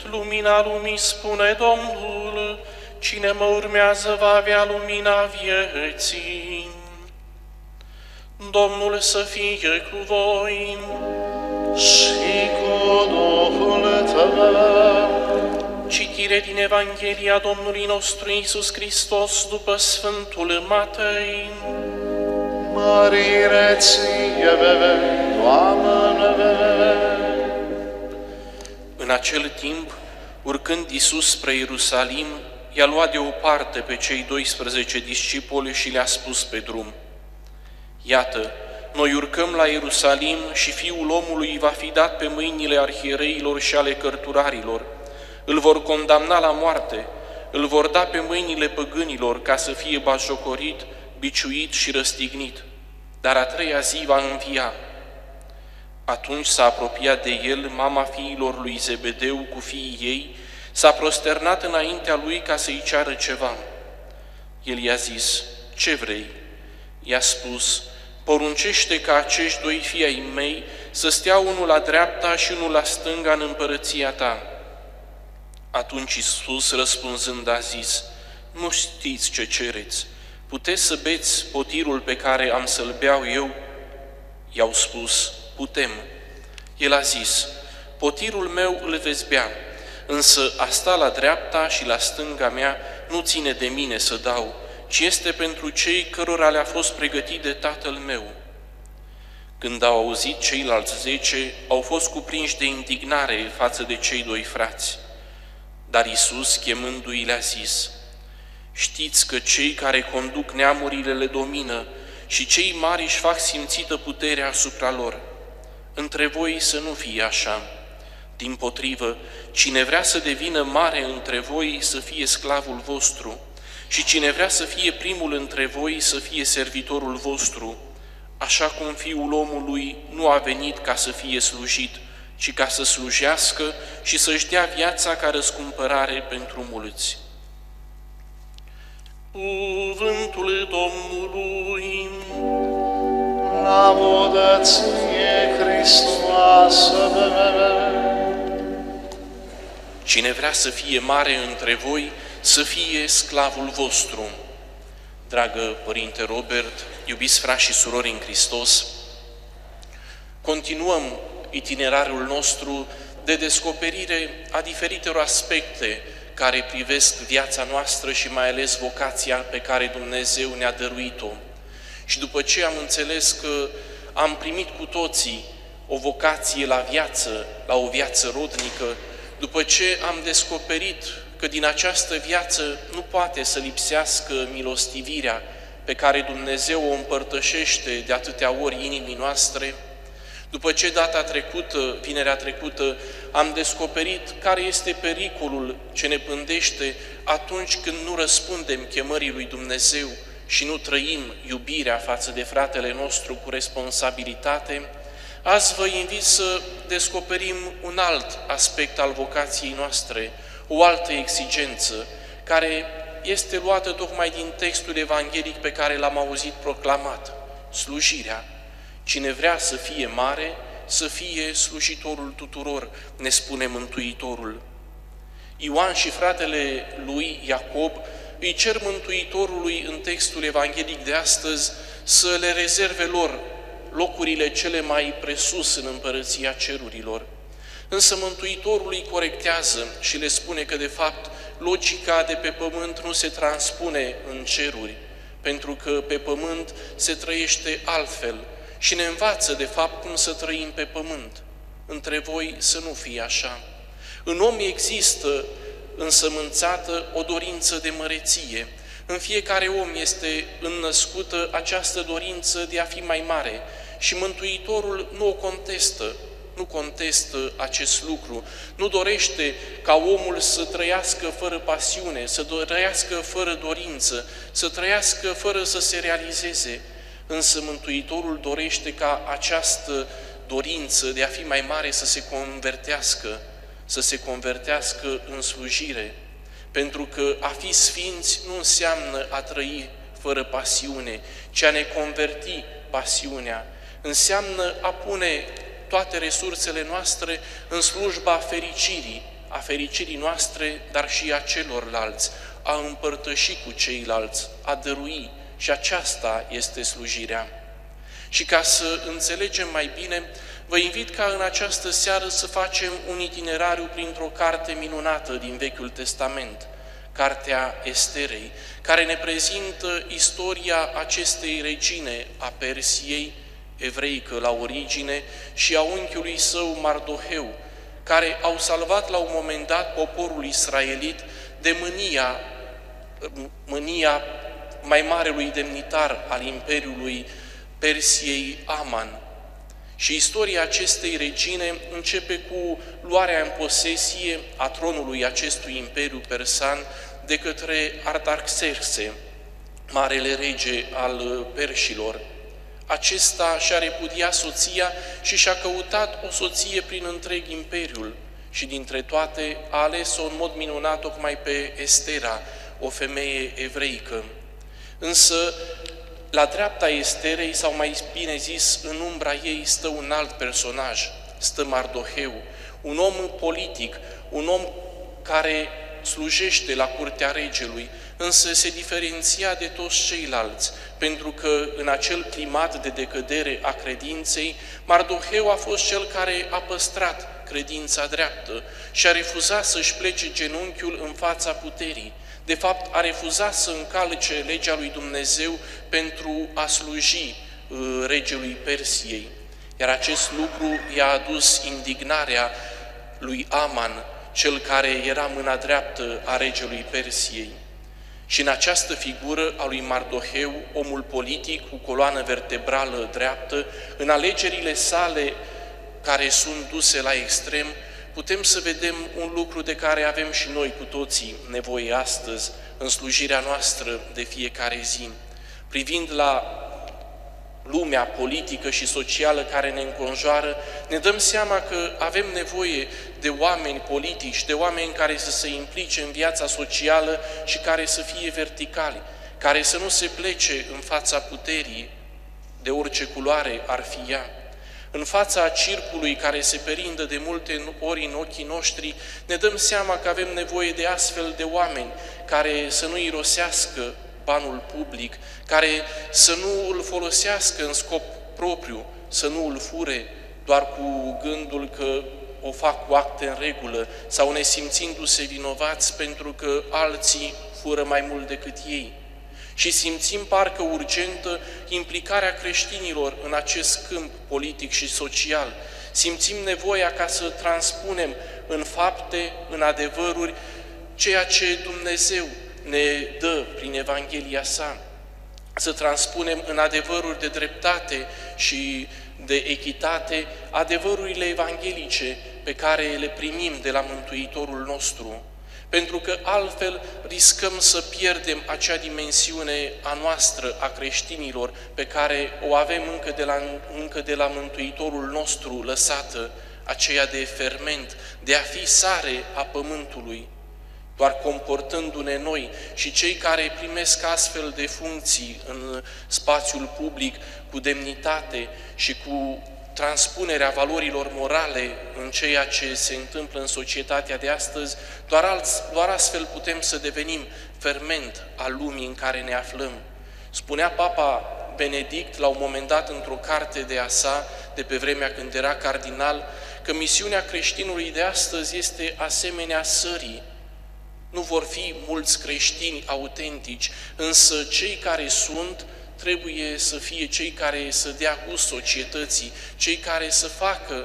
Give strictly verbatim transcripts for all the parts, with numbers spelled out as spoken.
lumina lumii, spune Domnul, cine mă urmează va avea lumina vieții. Domnul să fie cu voi și cu Duhul tău. Citire din Evanghelia Domnului nostru Iisus Hristos după Sfântul Matei. Mărire ție, Doamne! În acel timp, urcând Iisus spre Ierusalim, i-a luat deoparte pe cei doisprezece discipoli și le-a spus pe drum: Iată, noi urcăm la Ierusalim și Fiul omului va fi dat pe mâinile arhiereilor și ale cărturarilor. Îl vor condamna la moarte, îl vor da pe mâinile păgânilor ca să fie batjocorit, biciuit și răstignit, dar a treia zi va învia. Atunci s-a apropiat de el mama fiilor lui Zebedeu cu fiii ei, s-a prosternat înaintea lui ca să-i ceară ceva. El i-a zis: Ce vrei? I-a spus: Poruncește ca acești doi fii ai mei să stea unul la dreapta și unul la stânga în împărăția ta. Atunci Iisus, răspunzând, a zis: Nu știți ce cereți. Puteți să beți potirul pe care am să-l beau eu? I-au spus: Putem. El a zis: Potirul meu îl veți bea, însă a sta la dreapta și la stânga mea nu ține de mine să dau, ci este pentru cei cărora le-a fost pregătit de Tatăl meu. Când au auzit ceilalți zece, au fost cuprinși de indignare față de cei doi frați. Dar Iisus, chemându-i, le-a zis: Știți că cei care conduc neamurile le domină și cei mari își fac simțită puterea asupra lor. Între voi să nu fie așa. Dimpotrivă, cine vrea să devină mare între voi să fie sclavul vostru și cine vrea să fie primul între voi să fie servitorul vostru, așa cum Fiul omului nu a venit ca să fie slujit, ci ca să slujească și să-și dea viața ca răscumpărare pentru mulți. Cuvântul Domnului. Laudă ție, Hristoase! Cine vrea să fie mare între voi, să fie sclavul vostru. Dragă Părinte Robert, iubiți frați și surori în Hristos, continuăm itinerarul nostru de descoperire a diferitelor aspecte care privesc viața noastră și mai ales vocația pe care Dumnezeu ne-a dăruit-o. Și după ce am înțeles că am primit cu toții o vocație la viață, la o viață rodnică, după ce am descoperit că din această viață nu poate să lipsească milostivirea pe care Dumnezeu o împărtășește de atâtea ori inimii noastre, după ce data trecută, vinerea trecută, am descoperit care este pericolul ce ne pândește atunci când nu răspundem chemării lui Dumnezeu și nu trăim iubirea față de fratele nostru cu responsabilitate, azi vă invit să descoperim un alt aspect al vocației noastre, o altă exigență, care este luată tocmai din textul evanghelic pe care l-am auzit proclamat, slujirea. Cine vrea să fie mare, să fie slujitorul tuturor, ne spune Mântuitorul. Ioan și fratele lui Iacob îi cer Mântuitorului în textul evanghelic de astăzi să le rezerve lor locurile cele mai presus în împărăția cerurilor. Însă Mântuitorul îi corectează și le spune că, de fapt, logica de pe pământ nu se transpune în ceruri, pentru că pe pământ se trăiește altfel și ne învață, de fapt, cum să trăim pe pământ. Între voi să nu fie așa. În om există însămânțată o dorință de măreție. În fiecare om este înnăscută această dorință de a fi mai mare și Mântuitorul nu o contestă, nu contestă acest lucru, nu dorește ca omul să trăiască fără pasiune, să trăiască fără dorință, să trăiască fără să se realizeze, însă Mântuitorul dorește ca această dorință de a fi mai mare să se convertească, să se convertească în slujire, pentru că a fi sfinți nu înseamnă a trăi fără pasiune, ci a ne converti pasiunea, înseamnă a pune toate resursele noastre în slujba fericirii, a fericirii noastre, dar și a celorlalți, a împărtăși cu ceilalți, a dărui, și aceasta este slujirea. Și ca să înțelegem mai bine, vă invit ca în această seară să facem un itinerariu printr-o carte minunată din Vechiul Testament, Cartea Esterei, care ne prezintă istoria acestei regine a Persiei, evreică la origine, și a unchiului său Mardoheu, care au salvat la un moment dat poporul israelit de mânia, mânia mai marelui demnitar al Imperiului Persiei, Aman. Și istoria acestei regine începe cu luarea în posesie a tronului acestui imperiu persan de către Artaxerxe, marele rege al perșilor. Acesta și-a repudiat soția și și-a căutat o soție prin întreg imperiul și dintre toate a ales-o în mod minunat tocmai pe Estera, o femeie evreică. Însă, la dreapta Esterei, sau mai bine zis, în umbra ei stă un alt personaj, stă Mardoheu, un om politic, un om care slujește la curtea regelui, însă se diferenția de toți ceilalți, pentru că în acel climat de decădere a credinței, Mardoheu a fost cel care a păstrat credința dreaptă și a refuzat să-și plece genunchiul în fața puterii. De fapt, a refuzat să încalce legea lui Dumnezeu pentru a sluji uh, regelui Persiei. Iar acest lucru i-a adus indignarea lui Aman, cel care era mâna dreaptă a regelui Persiei. Și în această figură a lui Mardoheu, omul politic cu coloană vertebrală dreaptă, în alegerile sale care sunt duse la extrem, putem să vedem un lucru de care avem și noi cu toții nevoie astăzi, în slujirea noastră de fiecare zi. Privind la lumea politică și socială care ne înconjoară, ne dăm seama că avem nevoie de oameni politici, de oameni care să se implice în viața socială și care să fie verticali, care să nu se plece în fața puterii, de orice culoare ar fi ea. În fața circului care se perindă de multe ori în ochii noștri, ne dăm seama că avem nevoie de astfel de oameni care să nu irosească banul public, care să nu îl folosească în scop propriu, să nu îl fure doar cu gândul că o fac cu acte în regulă sau nesimțindu-se vinovați pentru că alții fură mai mult decât ei. Și simțim parcă urgentă implicarea creștinilor în acest câmp politic și social. Simțim nevoia ca să transpunem în fapte, în adevăruri, ceea ce Dumnezeu ne dă prin Evanghelia sa. Să transpunem în adevăruri de dreptate și de echitate adevărurile evanghelice pe care le primim de la Mântuitorul nostru. Pentru că altfel riscăm să pierdem acea dimensiune a noastră, a creștinilor, pe care o avem încă de la, încă de la Mântuitorul nostru lăsată, aceea de ferment, de a fi sare a pământului. Doar comportându-ne noi și cei care primesc astfel de funcții în spațiul public cu demnitate și cu transpunerea valorilor morale în ceea ce se întâmplă în societatea de astăzi, doar, alți, doar astfel putem să devenim ferment al lumii în care ne aflăm. Spunea Papa Benedict la un moment dat într-o carte de a sa, de pe vremea când era cardinal, că misiunea creștinului de astăzi este asemenea sării. Nu vor fi mulți creștini autentici, însă cei care sunt trebuie să fie cei care să dea gust societății, cei care să facă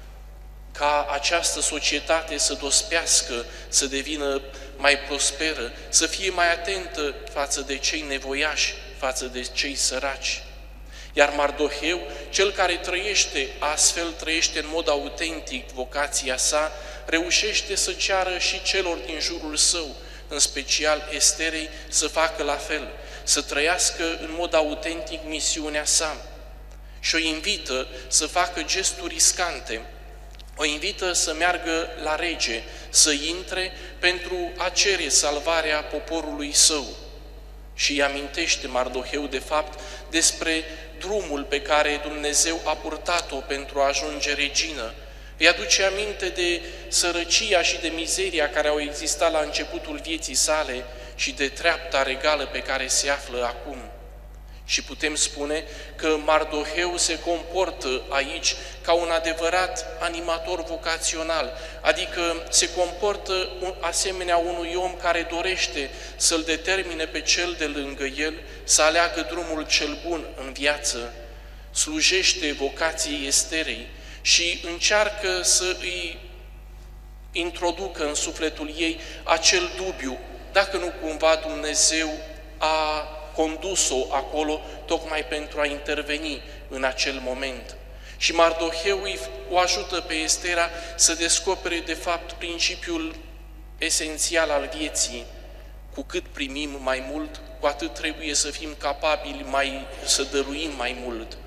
ca această societate să dospească, să devină mai prosperă, să fie mai atentă față de cei nevoiași, față de cei săraci. Iar Mardoheu, cel care trăiește astfel, trăiește în mod autentic vocația sa, reușește să ceară și celor din jurul său, în special Esterei, să facă la fel, să trăiască în mod autentic misiunea sa. Și o invită să facă gesturi riscante, o invită să meargă la rege, să intre pentru a cere salvarea poporului său. Și îi amintește Mardoheu, de fapt, despre drumul pe care Dumnezeu a purtat-o pentru a ajunge regină, Îi aduce aminte de sărăcia și de mizeria care au existat la începutul vieții sale și de treapta regală pe care se află acum. Și putem spune că Mardoheu se comportă aici ca un adevărat animator vocațional, adică se comportă asemenea unui om care dorește să-l determine pe cel de lângă el să aleagă drumul cel bun în viață, slujește vocației Esterei și încearcă să îi introducă în sufletul ei acel dubiu, dacă nu cumva Dumnezeu a condus-o acolo tocmai pentru a interveni în acel moment. Și Mardoheu o ajută pe Estera să descopere de fapt principiul esențial al vieții. Cu cât primim mai mult, cu atât trebuie să fim capabili mai, să dăruim mai mult.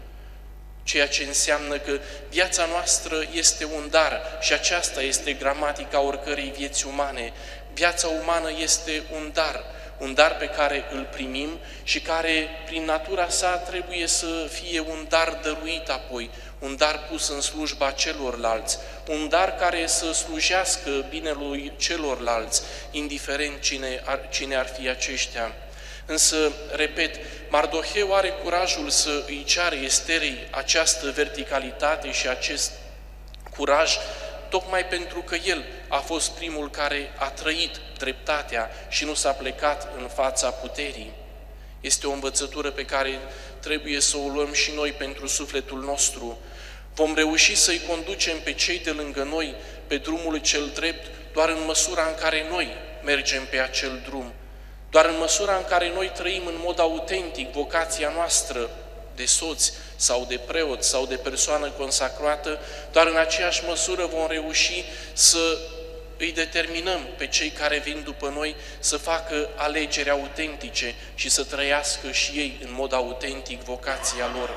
Ceea ce înseamnă că viața noastră este un dar și aceasta este gramatica oricărei vieți umane. Viața umană este un dar, un dar pe care îl primim și care, prin natura sa, trebuie să fie un dar dăruit apoi, un dar pus în slujba celorlalți, un dar care să slujească binelui celorlalți, indiferent cine ar, cine ar fi aceștia. Însă, repet, Mardoheu are curajul să îi ceară Esterei această verticalitate și acest curaj, tocmai pentru că el a fost primul care a trăit dreptatea și nu s-a plecat în fața puterii. Este o învățătură pe care trebuie să o luăm și noi pentru sufletul nostru. Vom reuși să-i conducem pe cei de lângă noi pe drumul cel drept doar în măsura în care noi mergem pe acel drum, doar în măsura în care noi trăim în mod autentic vocația noastră de soț sau de preot sau de persoană consacrată, doar în aceeași măsură vom reuși să îi determinăm pe cei care vin după noi să facă alegeri autentice și să trăiască și ei în mod autentic vocația lor.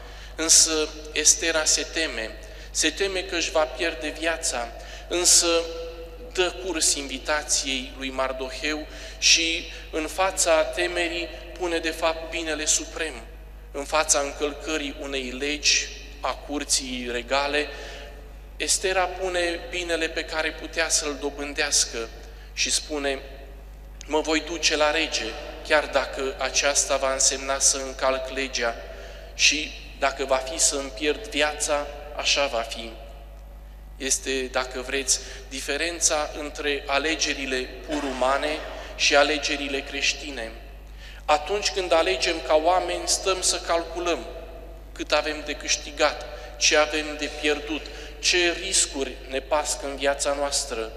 Însă Estera se teme, se teme că își va pierde viața, însă dă curs invitației lui Mardoheu și în fața temerii pune de fapt binele suprem. În fața încălcării unei legi a curții regale, Estera pune binele pe care putea să-l dobândească și spune: mă voi duce la rege, chiar dacă aceasta va însemna să încalc legea și dacă va fi să îmi pierd viața, așa va fi. Este, dacă vreți, diferența între alegerile pur umane și alegerile creștine. Atunci când alegem ca oameni, stăm să calculăm cât avem de câștigat, ce avem de pierdut, ce riscuri ne pască în viața noastră.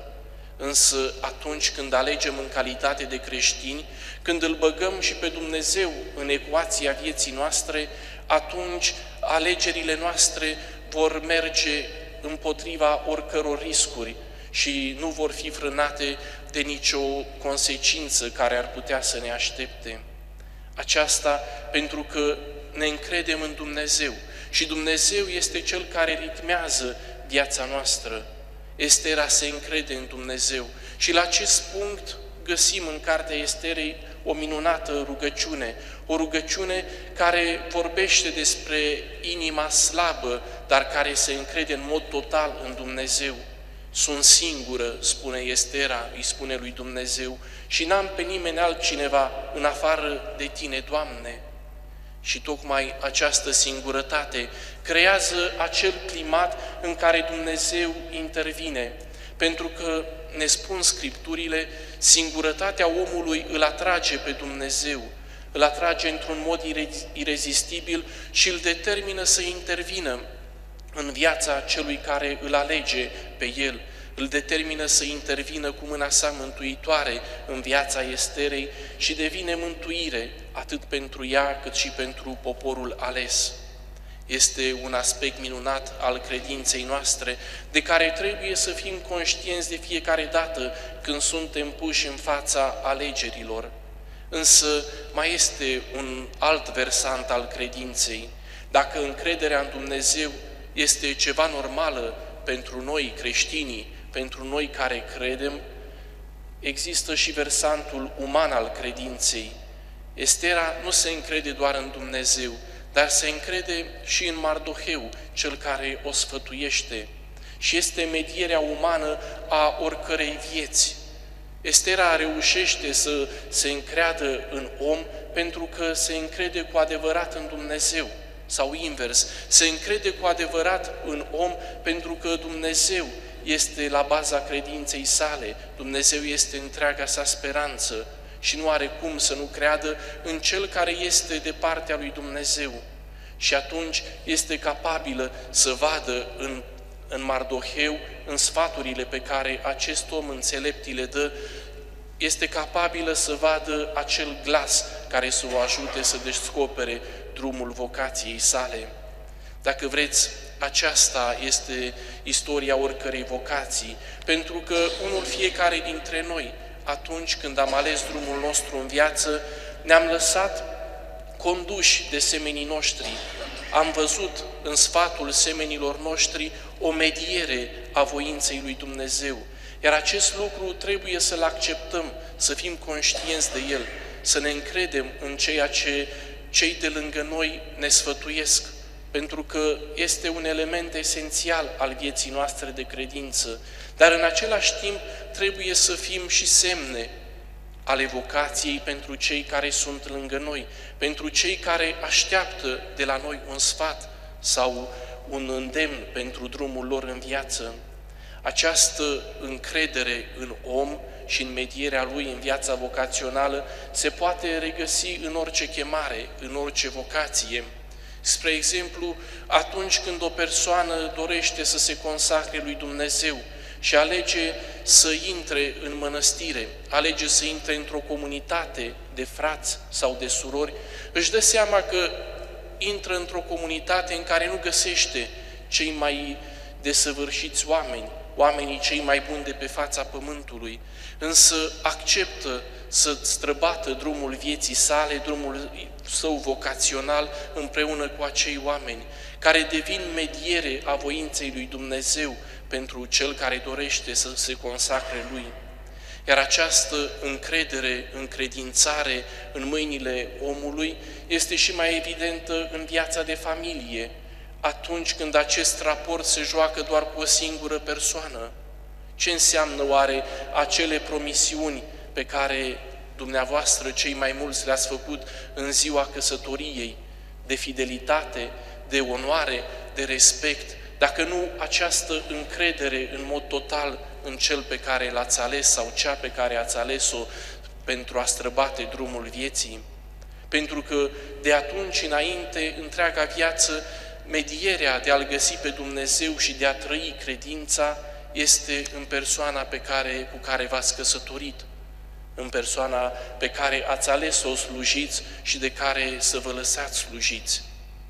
Însă atunci când alegem în calitate de creștini, când îl băgăm și pe Dumnezeu în ecuația vieții noastre, atunci alegerile noastre vor merge împotriva oricăror riscuri și nu vor fi frânate de nicio consecință care ar putea să ne aștepte. Aceasta pentru că ne încredem în Dumnezeu și Dumnezeu este Cel care ritmează viața noastră. Estera se încrede în Dumnezeu și la acest punct găsim în cartea Esterei o minunată rugăciune, o rugăciune care vorbește despre inima slabă, dar care se încrede în mod total în Dumnezeu. Sunt singură, spune Estera, îi spune lui Dumnezeu, și n-am pe nimeni altcineva în afară de Tine, Doamne. Și tocmai această singurătate creează acel climat în care Dumnezeu intervine, pentru că, ne spun Scripturile, singurătatea omului îl atrage pe Dumnezeu, îl atrage într-un mod irezistibil și îl determină să intervină în viața celui care îl alege pe el, îl determină să intervină cu mâna sa mântuitoare în viața Esterei și devine mântuire atât pentru ea cât și pentru poporul ales. Este un aspect minunat al credinței noastre, de care trebuie să fim conștienți de fiecare dată când suntem puși în fața alegerilor. Însă mai este un alt versant al credinței. Dacă încrederea în Dumnezeu este ceva normală pentru noi creștinii, pentru noi care credem, există și versantul uman al credinței. Estera nu se încrede doar în Dumnezeu, dar se încrede și în Mardoheu, cel care o sfătuiește. și este medierea umană a oricărei vieți. Estera reușește să se încreadă în om pentru că se încrede cu adevărat în Dumnezeu, sau invers, se încrede cu adevărat în om pentru că Dumnezeu este la baza credinței sale, Dumnezeu este întreaga sa speranță și nu are cum să nu creadă în Cel care este de partea lui Dumnezeu. Și atunci este capabilă să vadă în, în Mardoheu, în sfaturile pe care acest om înțelept îi le dă, este capabilă să vadă acel glas care să o ajute să descopere drumul vocației sale. Dacă vreți, aceasta este istoria oricărei vocații, pentru că unul fiecare dintre noi, atunci când am ales drumul nostru în viață, ne-am lăsat conduși de semenii noștri. Am văzut în sfatul semenilor noștri o mediere a voinței lui Dumnezeu. Iar acest lucru trebuie să-l acceptăm, să fim conștienți de el, să ne încredem în ceea ce cei de lângă noi ne sfătuiesc, pentru că este un element esențial al vieții noastre de credință, dar în același timp trebuie să fim și semne ale vocației pentru cei care sunt lângă noi, pentru cei care așteaptă de la noi un sfat sau un îndemn pentru drumul lor în viață. Această încredere în om și în medierea lui în viața vocațională se poate regăsi în orice chemare, în orice vocație. Spre exemplu, atunci când o persoană dorește să se consacre lui Dumnezeu și alege să intre în mănăstire, alege să intre într-o comunitate de frați sau de surori, își dă seama că intră într-o comunitate în care nu găsește cei mai desăvârșiți oameni, oamenii cei mai buni de pe fața pământului, însă acceptă să străbată drumul vieții sale, drumul său vocațional împreună cu acei oameni, care devin mediere a voinței lui Dumnezeu pentru cel care dorește să se consacre lui. Iar această încredere, încredințare în mâinile omului este și mai evidentă în viața de familie, atunci când acest raport se joacă doar cu o singură persoană. Ce înseamnă oare acele promisiuni pe care dumneavoastră cei mai mulți le-ați făcut în ziua căsătoriei, de fidelitate, de onoare, de respect, dacă nu această încredere în mod total în cel pe care l-ați ales sau cea pe care ați ales-o pentru a străbate drumul vieții? Pentru că de atunci înainte, întreaga viață, medierea de a-L găsi pe Dumnezeu și de a trăi credința este în persoana pe care, cu care v-ați căsătorit, în persoana pe care ați ales să o slujiți și de care să vă lăsați slujiți.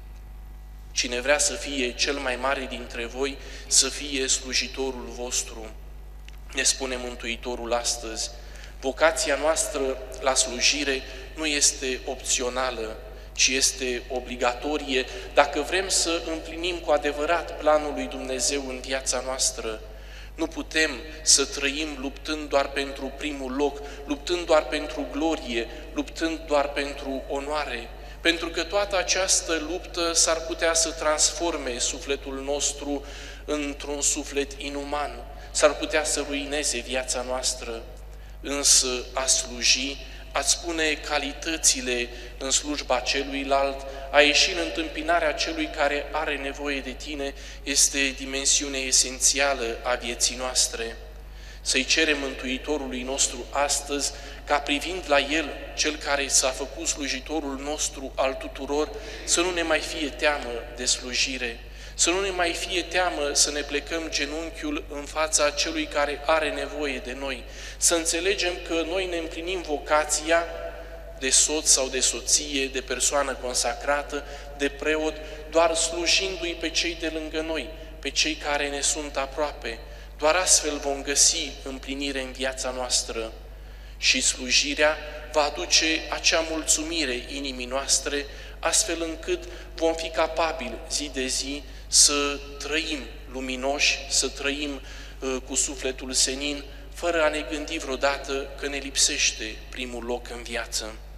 Cine vrea să fie cel mai mare dintre voi, să fie slujitorul vostru, ne spune Mântuitorul astăzi. Vocația noastră la slujire nu este opțională, ci este obligatorie dacă vrem să împlinim cu adevărat planul lui Dumnezeu în viața noastră. Nu putem să trăim luptând doar pentru primul loc, luptând doar pentru glorie, luptând doar pentru onoare, pentru că toată această luptă s-ar putea să transforme sufletul nostru într-un suflet inuman, s-ar putea să ruineze viața noastră, însă a sluji, a spune calitățile în slujba celuilalt, a ieși în întâmpinarea celui care are nevoie de tine, este dimensiune esențială a vieții noastre. Să-i cerem Mântuitorului nostru astăzi ca privind la El, Cel care s-a făcut slujitorul nostru al tuturor, să nu ne mai fie teamă de slujire, să nu ne mai fie teamă să ne plecăm genunchiul în fața celui care are nevoie de noi, să înțelegem că noi ne împlinim vocația de soț sau de soție, de persoană consacrată, de preot, doar slujindu-i pe cei de lângă noi, pe cei care ne sunt aproape. Doar astfel vom găsi împlinire în viața noastră și slujirea va aduce acea mulțumire inimii noastre, astfel încât vom fi capabili zi de zi să trăim luminoși, să trăim uh, cu sufletul senin, fără a ne gândi vreodată că ne lipsește primul loc în viață.